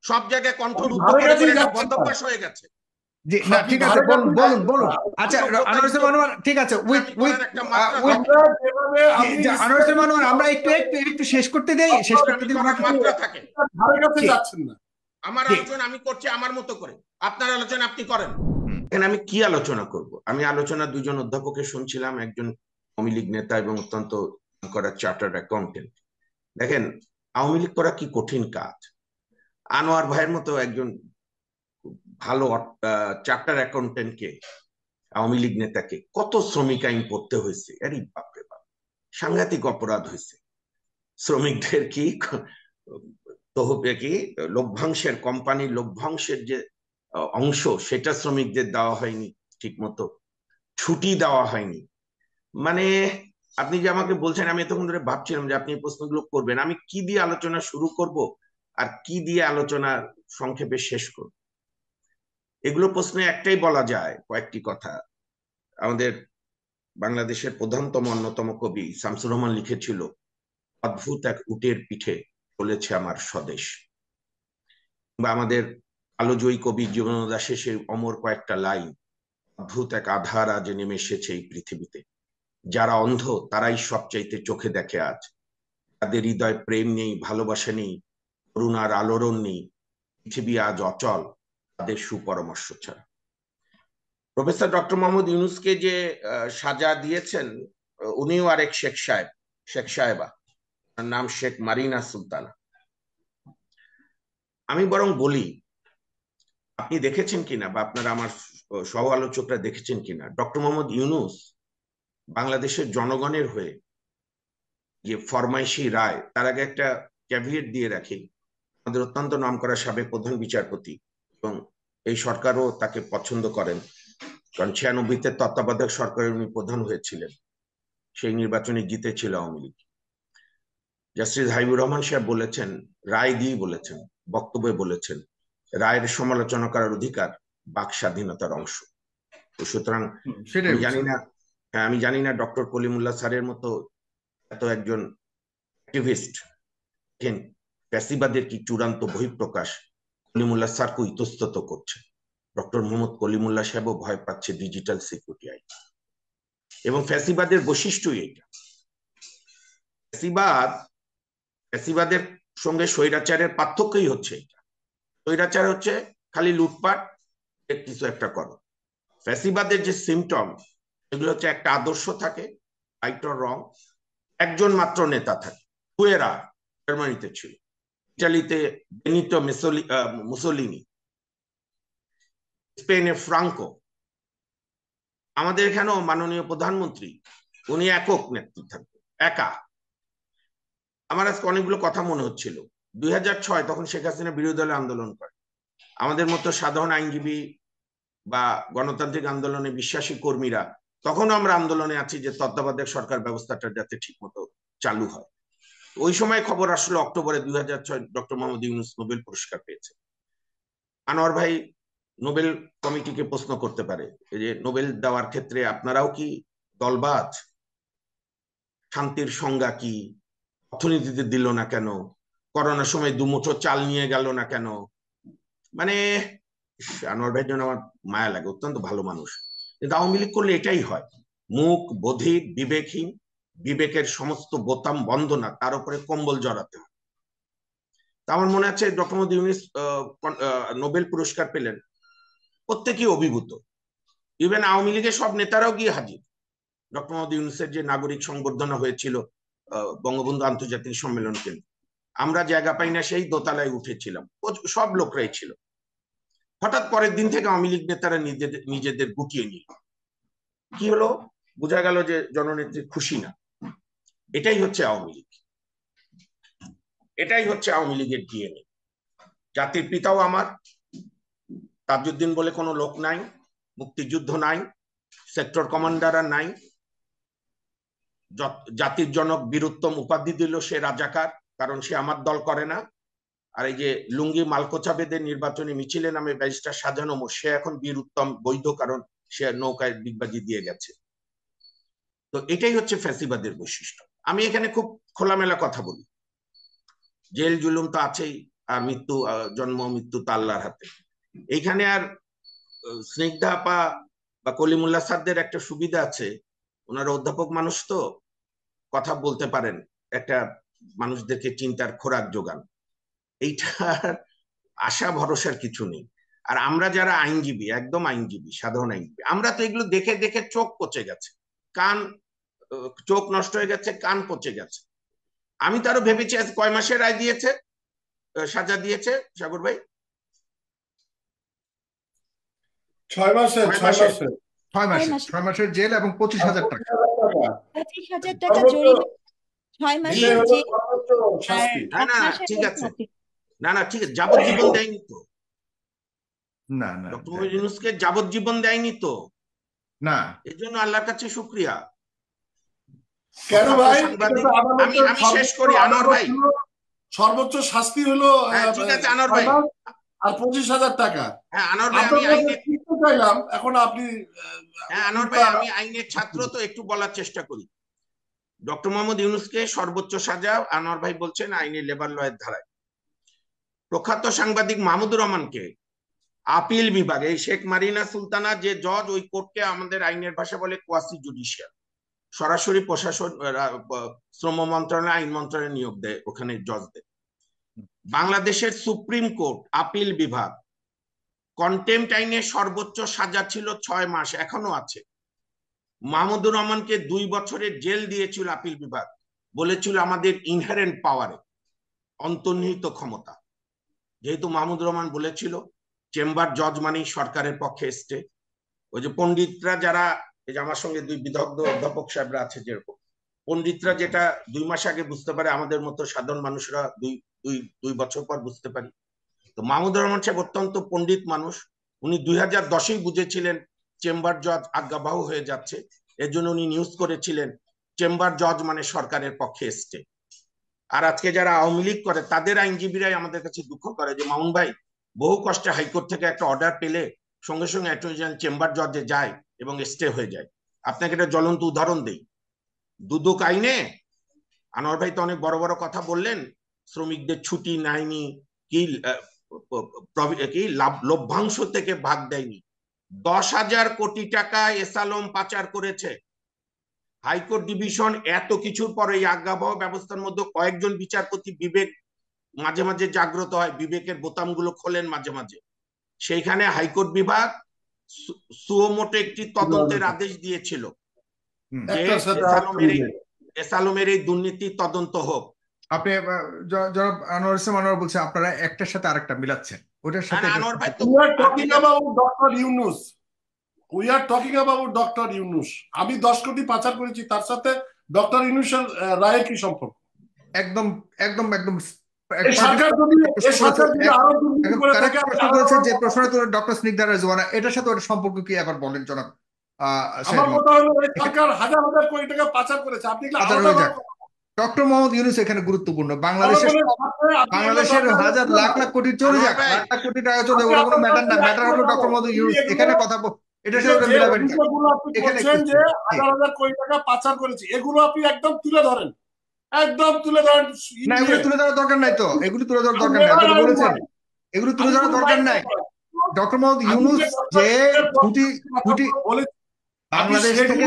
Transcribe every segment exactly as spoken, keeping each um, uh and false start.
সব জায়গায় কণ্ঠরুদ্ধ করে করে এটা বদভ্যাস হয়ে গেছে। জি না ঠিক আছে, বলুন বলুন বলুন। আচ্ছা আনোয়ার হোসেন মনোয়ার, ঠিক আছে, উইথ উইথ আনোয়ার হোসেন মনোয়ার, আমরা একটু একটু একটু শেষ করতে দেই, শেষ করতে দিই ওনাকে। মাত্রা থাকে, আমার আলোচনা আমি করছি আমার মতো করে, আপনার আলোচনা আপনি করেন। এখানে আমি কি আলোচনা করব? আমি আলোচনা দুজন অধ্যাপকের শুনছিলাম, একজন আওয়ামী লীগ নেতা এবং অত্যন্ত করা চার্টার্ড অ্যাকাউন্টেন্ট। দেখেন, আওয়ামী লীগ করা কি কঠিন কাজ। আনোয়ার ভাইয়ের মতো একজন ভালো চার্টার্ড অ্যাকাউন্টেন্টকে, আওয়ামী লীগ নেতাকে কত শ্রমিক আইন পড়তে হয়েছে, আরে বাপরে বাপ, সাংঘাতিক অপরাধ হয়েছে। শ্রমিকদের কি তহবিল কি লভ্যাংশের, কোম্পানির লভ্যাংশের যে অংশ সেটা শ্রমিকদের দেওয়া হয়নি ঠিক মতো, ছুটি দেওয়া হয়নি। মানে আপনি যে আমাকে বলছেন, আমি এতক্ষণ ধরে ভাবছিলাম যে আপনি এই প্রশ্নগুলো করবেন, আমি কি দিয়ে আলোচনা শুরু করব আর কি দিয়ে আলোচনা সংক্ষেপে শেষ করব। এগুলো প্রশ্নে একটাই বলা যায়, কয়েকটি কথা। আমাদের বাংলাদেশের প্রধানতম অন্যতম কবি শামসুর রহমান লিখেছিল, অদ্ভুত এক উটের পিঠে চলেছে আমার স্বদেশ। বা আমাদের আলোজয়ী কবি জীবন দাসের সেই অমর কয়েকটা লাইন, অদ্ভুত এক আধার আজ নেমে এসেছে এই পৃথিবীতে, যারা অন্ধ তারাই সবচাইতে চোখে দেখে আজ, তাদের হৃদয় প্রেম নেই, ভালোবাসা নেই, করুণার আলোড়ন নেই, পৃথিবী আজ অচল তাদের সুপরামর্শ ছাড়া। প্রফেসর ডক্টর মোহাম্মদ ইউনূসকে যে সাজা দিয়েছেন, উনিও আরেক শেখ সাহেব, শেখ সাহেবা, নাম শেখ মারিনা সুলতানা। আমি বরং বলি, আপনি দেখেছেন কিনা বা আপনারা আমার সহ আলোচকরা দেখেছেন কিনা, ডক্টর মোহাম্মদ ইউনূস বাংলাদেশের জনগণের হয়ে যে ফরমাইশি রায়, তার আগে একটা ক্যাভিয়েট দিয়ে রাখি, আমাদের অত্যন্ত নামকরা সাবেক প্রধান বিচারপতি এবং এই সরকারও তাকে পছন্দ করেন, কারণ ছিয়ানব্বইতে তত্ত্বাবধায়ক সরকারের উনি প্রধান হয়েছিলেন, সেই নির্বাচনে জিতেছিল আওয়ামী লীগ। জাস্টিস হাবিবুর রহমান সাহেব বলেছেন, রায় দিয়ে বলেছেন, বক্তব্যে বলেছেন, রায়ের সমালোচনা করার অধিকার বাক স্বাধীনতার অংশ। তো সুতরাং আমি জানি না, আমি জানি না ডক্টর কলিমুল্লাহ স্যারের মতো এত একজন অ্যাক্টিভিস্ট ফ্যাসিবাদের কি চূড়ান্ত বহিঃপ্রকাশ কলিমুল্লাহ স্যারকে ইতস্তত করছে। ডক্টর মোহাম্মদ কলিমুল্লাহ সাহেবও ভয় পাচ্ছে ডিজিটাল সিকিউরিটি আইন, এবং ফ্যাসিবাদের বৈশিষ্ট্যই এটা। ফ্যাসিবাদ, ফ্যাসিবাদের সঙ্গে স্বৈরাচারের পার্থক্যই হচ্ছে এটা। স্বৈরাচার হচ্ছে খালি লুটপাট, কিছু একটা করো। ফ্যাসিবাদের যে সিমটম, এগুলো হচ্ছে একটা আদর্শ থাকে, রাইট অর রং, একজন মাত্র নেতা থাকে। হুয়েরা জার্মানিতে ছিল, ইটালিতে বেনিটো মুসোলিনি, স্পেনে ফ্রাঙ্কো, আমাদের এখানেও মাননীয় প্রধানমন্ত্রী, উনি একক নেতৃত্ব থাকবে, একা। আমার আজকে অনেকগুলো কথা মনে হচ্ছিল, দুই হাজার ছয় তখন শেখ হাসিনা বিরোধী দলে আন্দোলন করে, আমাদের মতো সাধারণ আইনজীবী বা গণতান্ত্রিক আন্দোলনে বিশ্বাসী কর্মীরা তখনও আমরা আন্দোলনে আছি যে তত্ত্বাবধায়ক সরকার ব্যবস্থাটা যাতে ঠিক মতো চালু হয়। ওই সময় খবর আসলো অক্টোবরে দুই হাজার ছয় ডক্টর মোহাম্মদ ইউনূস নোবেল পুরস্কার পেয়েছে। আনোয়ার ভাই নোবেল কমিটিকে প্রশ্ন করতে পারে যে নোবেল দেওয়ার ক্ষেত্রে আপনারাও কি দলবাজ? শান্তির সংজ্ঞা কি? অর্থনীতিতে দিল না কেন? করোনার সময় দুমুঠো চাল নিয়ে গেল না কেন? মানে আনোয়ার ভাইয়ের জন্য আমার মায়া লাগে, অত্যন্ত ভালো মানুষ, কিন্তু আওয়ামী লীগ করলে এটাই হয়, মুখ বধির, বিবেকহীন, বিবেকের সমস্ত বোতাম বন্ধ না, তার উপরে কম্বল জড়াতে হয়। তা আমার মনে আছে ডক্টর মোহাম্মদ ইউনূস নোবেল পুরস্কার পেলেন, প্রত্যেকেই অভিভূত, ইভেন আওয়ামী লীগের সব নেতারাও গিয়ে হাজির। ডক্টর মোহাম্মদ ইউনূসের যে নাগরিক সংবর্ধনা হয়েছিল বঙ্গবন্ধু আন্তর্জাতিক সম্মেলন কেন্দ্র, আমরা জায়গা পাই না সেই দোতলায় উঠেছিলাম, সব লোকরাই ছিল। হঠাৎ পরের দিন থেকে আওয়ামী লীগ নেতারা নিজেদের নিজেদের গুটিয়ে নিল। কি হলো? বোঝা গেল যে জননেত্রী খুশি না। এটাই হচ্ছে আওয়ামী লীগ, এটাই হচ্ছে আওয়ামী লীগের ডিএনএ। জাতির পিতাও আমার, তাজউদ্দিন বলে কোনো লোক নাই, মুক্তিযুদ্ধ নাই, সেক্টর কমান্ডাররা নাই, জাতির জনক বীরুত্তম উপাধি দিল সে রাজাকার, কারণ সে আমার দল করে না। আর এই যে লুঙ্গি মালকোচা বেঁধে নির্বাচনী মিছিলে নামে ব্যারিস্টার সাজানো, সে এখন বীরুত্তম বৈধ, কারণ সে নৌকায় ডিগবাজি দিয়ে গেছে। তো এটাই হচ্ছে ফ্যাসিবাদের বৈশিষ্ট্য। আমি এখানে খুব খোলামেলা কথা বলি, জেল জুলুম তো আছেই, আর মৃত্যু জন্ম মৃত্যু তো আল্লাহর হাতে। এইখানে আর স্নিগ্ধা আপা বা কলিমুল্লাহ স্যারদের একটা সুবিধা আছে, ওনারা অধ্যাপক মানুষ তো কথা বলতে পারেন, একটা মানুষদেরকে চিন্তার খোরাক যোগান। এইটার আশা ভরসার কিছু নেই। আর আমরা যারা আইনজীবী, একদম আইনজীবী, সাধারণ আইনজীবী, আমরা তো এগুলো দেখে দেখে চোখ পচে গেছে, কান চোখ নষ্ট হয়ে গেছে, কান পচে গেছে। আমি তো আরো ভেবেছি আজ কয় মাসের রায় দিয়েছে, সাজা দিয়েছে সাগর ভাই? ছয় মাসের ছয় মাসের ছয় মাসের ছয় মাসের জেল এবং পঁচিশ হাজার টাকা পঁচিশ হাজার টাকা জরিমানা, ছয় মাসের জেল। না না ঠিক আছে, না না ঠিক আছে, যাবজ্জীবন দেয়নি তো, না না ডক্টর মোহাম্মদ ইউনূসকে যাবজ্জীবন দেয়নি তো, না। এর জন্য আল্লাহর কাছে শুকরিয়া। কেন ভাই? আমি আমি শেষ করি আনোয়ার ভাই। সর্বোচ্চ শাস্তি হলো ঠিক আছে আনোয়ার ভাই, আর পঁচিশ হাজার টাকা। হ্যাঁ আনোয়ার ভাই, আমি আইনে চাইলাম, এখন আপনি। হ্যাঁ আনোয়ার ভাই, আমি আইনের ছাত্র তো একটু বলার চেষ্টা করি। ডক্টর মোহাম্মদ ইউনূসকে সর্বোচ্চ সাজা, আনোয়ার ভাই বলছেন আইনি লেবার লয়ের ধারায়। প্রখ্যাত সাংবাদিক মাহমুদুর রহমানকে আপিল বিভাগ, এই শেখ মারিনা সুলতানা যে জজ, ওই কোর্টকে আমাদের আইনের ভাষা বলে কোয়াসি জুডিশিয়াল, সরাসরি প্রশাসন শ্রম মন্ত্রণালয় আইন মন্ত্রণালয় নিয়োগ দেয় ওখানে জজদের। বাংলাদেশের সুপ্রিম কোর্ট আপিল বিভাগ কন্টেম্পট আইনের সর্বোচ্চ সাজা ছিল ছয় মাস, এখনো আছে। মাহমুদুর রহমানকে দুই বছরের জেল দিয়েছিল আপিল বিভাগ, বলেছিল আমাদের ইনহেরেন্ট পাওয়ারে, অন্তর্নিহিত ক্ষমতা। যেহেতু মাহমুদুর রহমান বলেছিল চেম্বার জজ মানেই সরকারের পক্ষে স্টে, ওই যে পণ্ডিতরা যারা, এই যে আমার সঙ্গে দুই বিদগ্ধ অধ্যাপক সাহেবরা আছে, যেরকম পণ্ডিতরা যেটা দুই মাস আগে বুঝতে পারে, আমাদের মতো সাধারণ মানুষরা দুই দুই দুই বছর পর বুঝতে পারি। তো মাহমুদুর রহমান সাহেব অত্যন্ত পণ্ডিত মানুষ, উনি দুই হাজার দশেই বুঝেছিলেন চেম্বার জজ আজ্ঞাবাহু হয়ে যাচ্ছে, এর জন্য উনি নিউজ করেছিলেন চেম্বার জজ মানে সরকারের পক্ষে স্টে। আর আজকে যারা আওয়ামী লীগ করে তাদের আইনজীবীরাই আমাদের কাছে দুঃখ করে যে মামুন ভাই বহু কষ্টে হাইকোর্ট থেকে একটা অর্ডার পেলে সঙ্গে সঙ্গে অ্যাটর্নি জেনারেল চেম্বার জজে যায় এবং স্টে হয়ে যায়। আপনাকে একটা জ্বলন্ত উদাহরণ দেই, দুদক আইনে আনোয়ার ভাই তো অনেক বড় বড় কথা বললেন, শ্রমিকদের ছুটি নেয়নি, কি কি লভ্যাংশ থেকে ভাগ দেয়নি, দশ হাজার কোটি টাকা এসালম পাচার করেছে। হাইকোর্ট ডিভিশন এত কিছুর পরে এই আজ্ঞাবহ ব্যবস্থার মধ্যে কয়েকজন বিচারপতি বিবেক মাঝে মাঝে জাগ্রত হয়, বিবেকের বোতামগুলো খোলেন মাঝে মাঝে, সেইখানে হাইকোর্ট বিভাগ সুমোটো একটি তদন্তের আদেশ দিয়েছিল যে এসালমের এই দুর্নীতি তদন্ত হোক। আপনি জনাব আনোয়ার ইসলাম আনোয়ার বলছেন আপনারা একটার সাথে আরেকটা মিলাচ্ছেন, ওটার সাথে আনোয়ার ভাই তো talking about doctor Yunus, we are talking about doctor Yunus. আমি দশ কোটি পাচার করেছি, তার সাথে ডক্টর ইউনূসের রায়ের কি সম্পর্ক? একদম একদম একদম যে প্রশ্ন ডক্টর স্নিগ্ধা রেজওয়ানা, এটার সাথে ওটা সম্পর্ক কি আবার বলেন জনাব? আমার কথা হলো এই সরকার হাজার হাজার কোটি টাকা পাচার করেছে, আপনি ডক্টর মোহাম্মদ ইউনূস এখানে গুরুত্বপূর্ণ। বাংলাদেশের বাংলাদেশের হাজার লাখ লাখ কোটি চলে যাক, লাখ লাখ কোটি টাকা চলে, ওটা কোনো ম্যাটার না, ম্যাটার হলো ডক্টর মোহাম্মদ ইউনূস এখানে কথা। এটার সাথে ওটা মিলাবেন এখানে যে হাজার হাজার কোটি টাকা পাচার করেছে, এগুলো আপনি একদম তুলে ধরেন, একদম তুলে ধরেন। না, এগুলো তুলে ধরার দরকার নাই তো, এগুলো তুলে ধরার দরকার নাই, আপনি বলেছেন এগুলো তুলে ধরার দরকার নাই। ডক্টর মোহাম্মদ ইউনূস যে কোটি কোটি বাংলাদেশ থেকে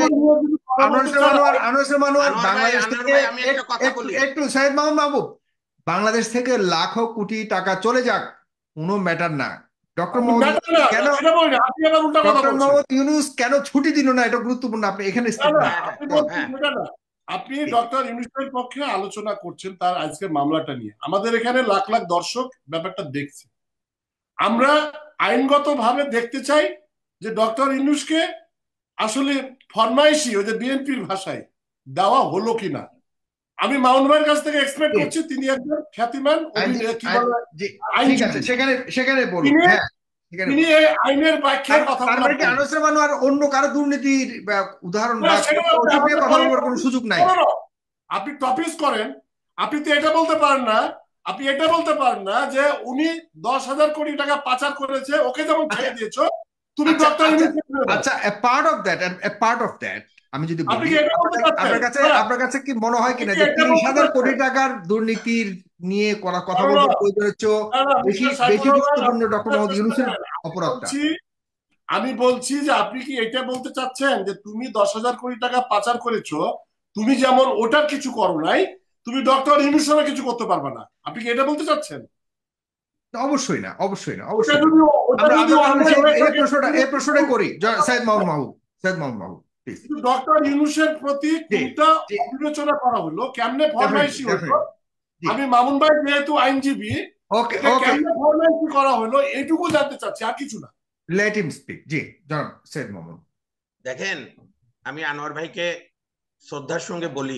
একটু সাইদ মাহমুদ মাহবুব, বাংলাদেশ থেকে লাখো কোটি টাকা চলে যাক, কোনো ম্যাটার না। ডক্টর মোহাম্মদ কেন ডক্টর মোহাম্মদ ইউনূস কেন ছুটি দিল না, এটা গুরুত্বপূর্ণ। আপনি এখানে আপনি ডক্টর ইউনূসের পক্ষে আলোচনা করছেন তার আজকের মামলাটা নিয়ে, আমাদের এখানে লাখ লাখ দর্শক ব্যাপারটা দেখছে। আমরা আইনগত ভাবে দেখতে চাই যে ডক্টর ইউনূসকে আসলে ফরমাইশি ওই যে বিএনপির ভাষায় দেওয়া হলো কিনা। আমি মামুন ভাইয়ের কাছ থেকে এক্সপেক্ট করছি তিনি একজন খ্যাতিমান সেখানে সেখানে বলুন, তিনি এই আইনের ব্যাখ্যার কথা বলেন। কি আনোয়ার ইসলাম আনোয়ার অন্য কারো দুর্নীতির উদাহরণ বা কথা বলার কোনো সুযোগ নাই? আপনি টপিক করেন, আপনি তো এটা বলতে পারেন না, আপনি এটা বলতে পারেন না যে উনি দশ হাজার কোটি টাকা পাচার করেছে, ওকে যেমন ছেড়ে দিয়েছো তুমি ডক্টর ইউনূস। আচ্ছা, a part of that and a part of that আমি যদি আপনি বলি কি এটা বলতে আপনার চাচ্ছেন? আপনার কাছে না, আপনার কাছে কি মনে হয় আপনি কিনা কি যে এটা তিরিশ বলতে হাজার কোটি চাচ্ছেন? টাকার দুর্নীতির নিয়ে করা কথা না, না, বলতে প্রয়োজনের চেয়েও না, না, বেশি মিস্টার সাইফুর বেশি রহমান, গুরুত্বপূর্ণ আপনি ডক্টর বুঝার মোহাম্মদ চেষ্টা ইউনূসের করেন। আমি অপরাধটা? বলছি আমি বলছি যে আপনি কি এটা বলতে চাচ্ছেন যে তুমি দশ হাজার কোটি টাকা পাচার করেছো, তুমি যেমন ওটার কিছু করো নাই, তুমি ডক্টর ইউনূসের কিছু করতে পারবে না? আপনি কি এটা বলতে চাচ্ছেন? অবশ্যই না, অবশ্যই না, ওটা অবশ্যই না। যদি ওটা আমরা যদি আমরা তাহলে অন্যায় সেই হয়ে এই থাকে, প্রশ্নটা তুমি এই প্রশ্নটাই করি জ- সাইদ মাহমুদ কিন্তু মাহবুব, সাইদ মাহমুদ মাহবুব প্লিজ। ডক্টর ইউনূসের প্রতি জি কোনটা জি, বিবেচনা করা হলো, কেমনে ডেফিনেটলি ফরমাইশি হলো? ডেফিনেটলি। জি, আমি মামুন ভাই যেহেতু আইনজীবী, ওকে এটা ওকে, কেমনে ফরমাইশি করা হলো এইটুকু জানতে চাচ্ছি, আর কিছু না। Let him speak. জি জনাব সাইদ মাহমুদ। দেখেন, আমি আনোয়ার ভাইকে শ্রদ্ধার সঙ্গে বলি,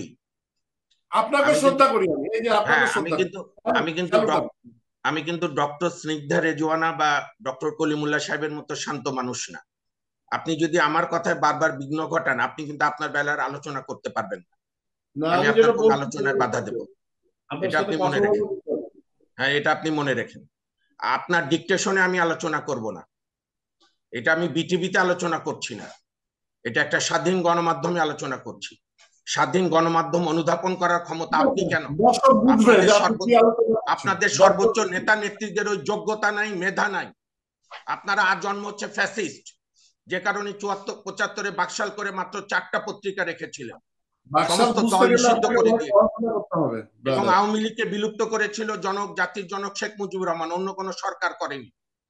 আপনাকে আমি কিন্তু শ্রদ্ধা করি, আমি এই যে হ্যাঁ আপনাকে আমি শ্রদ্ধা করি। কিন্তু আমি কিন্তু ডক- আমি কিন্তু ডক্টর স্নিগ্ধা রেজওয়ানা বা ডক্টর কলিমুল্লাহ সাহেবের মতো শান্ত মানুষ না। আপনি যদি আমার কথায় বারবার বিঘ্ন ঘটান, আপনি কিন্তু আপনার বেলার আলোচনা করতে পারবেন না। না, আমি আমি আপনার যেটা কোন বলছি আলোচনায় বাধা দেব, আপনার এটা সাথে আপনি কথা মনে রেখেন। বলতে চাই। হ্যাঁ, এটা আপনি মনে রেখেন। আপনার ডিকটেশনে আমি আলোচনা করব না। এটা আমি বিটিভিতে আলোচনা করছি না, এটা একটা স্বাধীন গণমাধ্যমে আলোচনা করছি। স্বাধীন গণমাধ্যম অনুধাবন করার ক্ষমতা আপনি কেন? দর্শক বুঝবে আপনাদের যে আপনি কি সর্বোচ্চ আলোচনা করছেন। আপনাদের দর্শক সর্বোচ্চ নেতা নেত্রীদের ওই যোগ্যতা নাই, মেধা নাই। আপনারা আর জন্ম হচ্ছে ফ্যাসিস্ট, যে কারণে চুয়াত্তর পঁচাত্তরে বাকশাল করে মাত্র চারটা পত্রিকা রেখেছিলেন, বাকশাল সমস্ত বুঝতে দল গেলে নিষিদ্ধ আপনাকে করে অনেক দিয়ে, পড়াশোনা করতে হবে, এবং brother। আওয়ামী লীগকে বিলুপ্ত করেছিল জনক জাতির জনক শেখ মুজিবুর রহমান, অন্য কোন সরকার করেনি।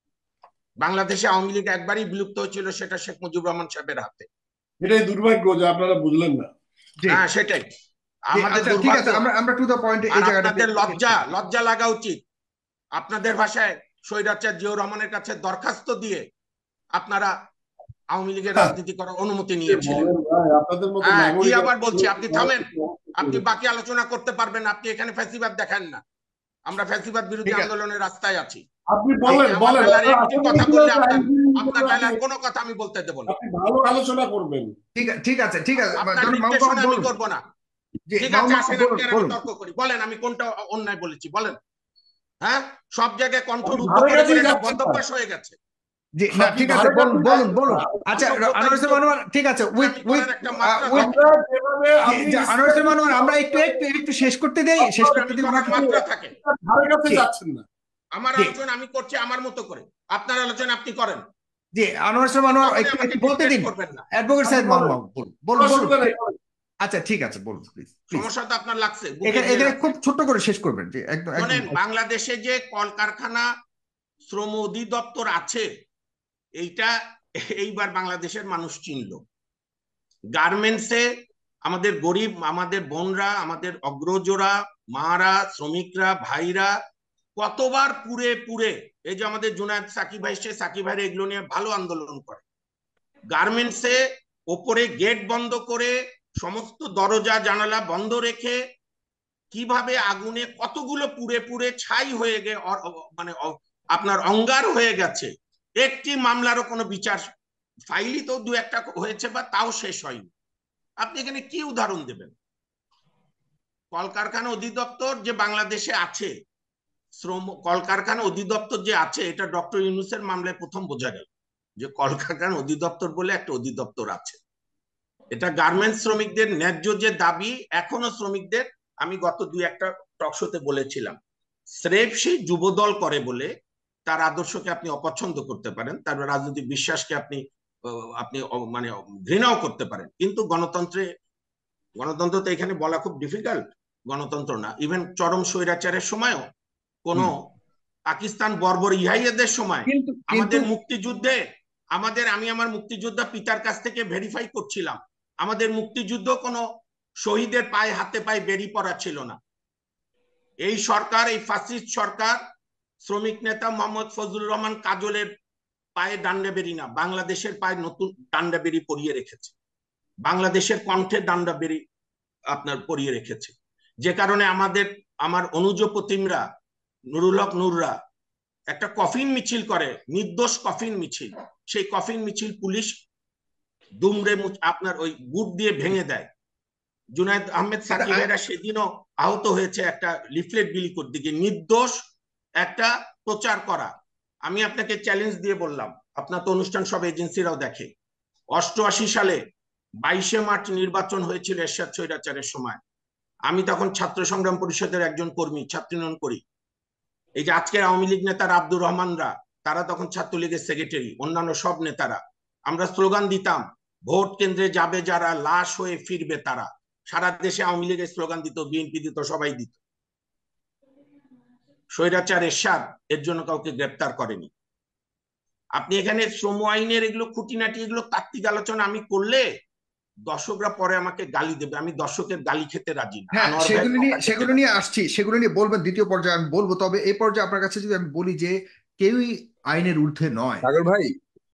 বাংলাদেশে আওয়ামী লীগ একবারই বিলুপ্ত হয়েছিল, সেটা শেখ মুজিবুর রহমান সাহেবের হাতে। এটাই দুর্ভাগ্য যে আপনারা বুঝলেন না। জি হ্যাঁ সেটাই জি, আমাদের আচ্ছা ঠিক দুর্ভাগ্য। আছে, আমরা আমরা টু দ্য পয়েন্ট আর এই জায়গাটাতে আপনাদের শেষ লজ্জা করি। লজ্জা লাগা উচিত। আপনাদের ভাষায় স্বৈরাচার জিয়াউর রহমানের কাছে দরখাস্ত দিয়ে আপনারা আওয়ামী লীগের রাজনীতি করার অনুমতি নিয়েছিলেন। বলেন ভাই, আপনাদের মতো হ্যাঁ, কি নাগরিক আবার বলছি, আপনি থামেন। আপনি বাকি আলোচনা করতে পারবেন, আপনি এখানে ফ্যাসিবাদ দেখান না। আমরা ফ্যাসিবাদ বিরোধী ঠিক আছে, আন্দোলনের রাস্তায় আছি। আপনি আপনি বলেন আমার বলেন বেলার আপনার একটি আশা কথা করি বললে যে আপনার আইনজীবী আপনার হিসেবে বেলার আপনি- কোনো কথা আমি বলতে দেব না। আপনি ভালো আলোচনা করবেন। ঠিক আছে, ঠিক আছে, ঠিক আছে, আপনার জনাব মাহমুদ ডিকটেশনে আমি বলুন। করব না। জি ঠিক মাহমুদ আছে, আসেন বলুন আপনি আর আমি বলুন। তর্ক করি। বলেন আমি কোনটা অন্যায় বলেছি, বলেন। হ্যাঁ, সব জায়গায় কণ্ঠ আপনি রুদ্ধ ধারে করে কাছেই করে একটা যাচ্ছেন না। বদভ্যাস হয়ে গেছে। জি না, আপনি ঠিক আছে, ধারে বলুন কাছেই বলুন যাচ্ছেন বলুন। না। আচ্ছা অযোগ্যতা আনোয়ার হোসেন আনোয়ার, ঠিক আছে, উইথ আমি উইথ করার একটা মাত্রা উইথ থাকে। আমরা যেভাবে আমি আনোয়ার হোসেন আনোয়ার, আমরা একটু একটু একটু শেষ করতে দেই, শেষ করতে আমি দিই করার ওনাকে। মাত্রা থাকে। ধারে কাছে জি যাচ্ছেন না। আমার জি আলোচনা আমি করছি আমার মতো করে, আপনার আলোচনা আপনি করেন। জি, আনোয়ার হোসেন আপনি আনোয়ার কখনোই একটু আমাকে একটু বলতে ডিক্টেট দিন। করবেন না। অ্যাডভোকেট আপনি সাহেদ মাহমুদ বলেন, মাহমুদ, বলুন বলুন বলুন। অসুবিধা নেই। আচ্ছা ঠিক আছে, বলুন প্লিজ প্লিজ। সমস্যা তো আপনার লাগছে, বুকে এখানে গিয়ে এখানে লাগছে। খুব ছোট্ট করে শেষ করবেন। জি একদম একদম। শোনেন, বাংলাদেশে যে কলকারখানা শ্রম অধিদপ্তর আছে, এইটা এইবার বাংলাদেশের মানুষ চিনল। গার্মেন্টসে আমাদের গরিব, আমাদের বোনরা, আমাদের অগ্রজরা, মারা, শ্রমিকরা, ভাইরা কতবার পুরে পুরে, এই যে আমাদের জুনায়েদ সাকিব ভাই, সে সাকিব ভাইরা এগুলো নিয়ে ভালো আন্দোলন করে। গার্মেন্টসে ওপরে গেট বন্ধ করে, সমস্ত দরজা জানালা বন্ধ রেখে, কিভাবে আগুনে কতগুলো পুড়ে পুড়ে ছাই হয়ে গে মানে আপনার অঙ্গার হয়ে গেছে। একটি মামলারও কোনো বিচার, ফাইলই তো দু একটা হয়েছে বা তাও শেষ হয়নি। আপনি এখানে কি উদাহরণ দেবেন? কলকারখানা অধিদপ্তর যে বাংলাদেশে আছে, শ্রম কলকারখানা অধিদপ্তর যে আছে, এটা ডক্টর ইউনূসের মামলায় প্রথম বোঝা গেল যে কলকারখানা অধিদপ্তর বলে একটা অধিদপ্তর আছে। এটা গার্মেন্টস শ্রমিকদের ন্যায্য যে দাবি, এখনো শ্রমিকদের, আমি গত দুই একটা টকশোতে বলেছিলাম, স্রেফ সেই যুবদল করে বলে তার আদর্শকে আপনি অপছন্দ করতে পারেন, তার রাজনৈতিক বিশ্বাসকে আপনি আপনি মানে ঘৃণাও করতে পারেন, কিন্তু গণতন্ত্রে গণতন্ত্র তো এখানে বলা খুব ডিফিকাল্ট। গণতন্ত্র না, ইভেন চরম স্বৈরাচারের সময়ও কোন পাকিস্তান বর্বর ইহাইয়াদের সময় কিন্তু আমাদের কিন্তু মুক্তিযুদ্ধে, আমাদের আমি আমার মুক্তিযোদ্ধা পিতার কাছ থেকে ভেরিফাই করছিলাম, আমাদের মুক্তিযুদ্ধ কোনো শহীদের পায়ে হাতে পায়ে বেরিয়ে পড়া ছিল না। এই সরকার, এই ফাসিস্ট সরকার শ্রমিক নেতা মোহাম্মদ ফজলুর রহমান কাজলের পায়ে ডান্ডা বেরি না, বাংলাদেশের পায়ে নতুন ডান্ডা বেরি পরিয়ে রেখেছে, বাংলাদেশের কণ্ঠে ডান্ডা বেরি আপনার পরিয়ে রেখেছে। যে কারণে আমাদের আমার অনুজ প্রতিমরা, নুরুল হক নুররা একটা কফিন মিছিল করে, নির্দোষ কফিন মিছিল, সেই কফিন মিছিল পুলিশ দুমড়ে আপনার ওই বুট দিয়ে ভেঙে দেয়। জুনায়েদ আহমেদ সাকিব ভাইরা সেদিনও আহত হয়েছে একটা লিফলেট বিলি করতে গিয়ে, নির্দোষ একটা প্রচার করা। আমি আপনাকে চ্যালেঞ্জ দিয়ে বললাম, আপনার তো অনুষ্ঠান সব এজেন্সিরাও দেখে, অষ্টআশি সালে বাইশে মার্চ নির্বাচন হয়েছিল এরশাদ স্বৈরাচারের সময়। আমি তখন ছাত্র সংগ্রাম পরিষদের একজন কর্মী, ছাত্র ইউনিয়ন করি। এই যে আজকের আওয়ামী লীগ নেতারা আব্দুর রহমানরা, তারা তখন ছাত্রলীগের সেক্রেটারি, অন্যান্য সব নেতারা, আমরা স্লোগান দিতাম, ভোট কেন্দ্রে যাবে যারা, লাশ হয়ে ফিরবে তারা। সারা দেশে আওয়ামী লীগের স্লোগান দিত, বিএনপি দিত, সবাই দিত। স্বৈরাচার এরশাদ এর জন্য কাউকে গ্রেপ্তার করেনি। আপনি এখানে শ্রম আইনের এগুলো খুঁটিনাটি, এগুলো তাত্ত্বিক আলোচনা আমি করলে দর্শকরা পরে আমাকে গালি দেবে, আমি দর্শকের গালি খেতে রাজি না। হ্যাঁ, আনোয়ার ভাই সেগুলো নিয়ে কথা খেতে সেগুলো রাজি নিয়ে না। আসছি, সেগুলো নিয়ে বলবেন দ্বিতীয় পর্যায়ে, আমি বলবো। তবে এই পর্যায়ে আপনার কাছে যদি আমি বলি যে কেউই আইনের ঊর্ধ্বে নয়, সাগর ভাই